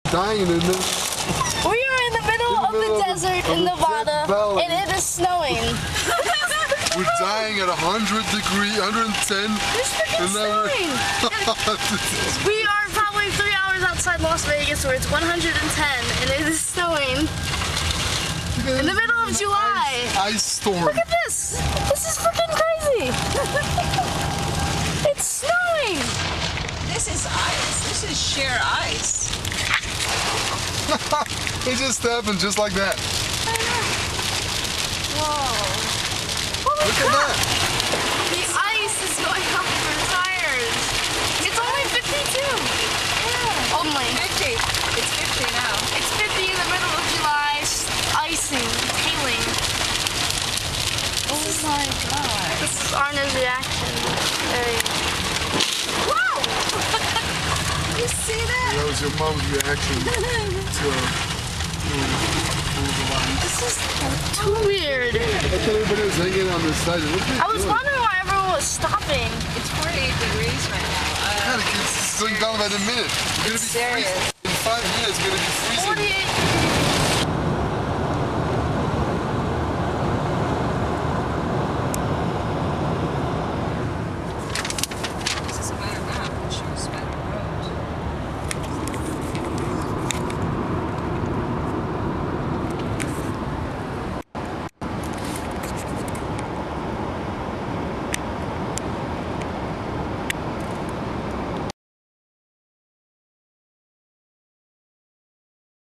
dying in the... We are in the middle of the desert in Nevada, and it is snowing. We're dying at 100 degrees, 110. It's freaking snowing. We are probably 3 hours outside Las Vegas where it's 110, and it is snowing. In the middle of July. Ice storm. Look at this. This is freaking crazy. It's snowing. This is ice. This is sheer ice. It just happened just like that. I know. Whoa. Holy Look crap. at that. The ice is going off our tires. It's only 52. Yeah. Only. 50. It's 50 now. It's 50 in the middle of July. Icing. Hailing. Oh my god. This is Arna's reaction. There you go. Wow! You see that? That was your mom's reaction to This is too weird. I thought everybody was hanging on this side. I was wondering why everyone was stopping. It's 48 degrees right now. It's going down by the minute. It's It's serious. In 5 minutes, it's going to be freezing. 48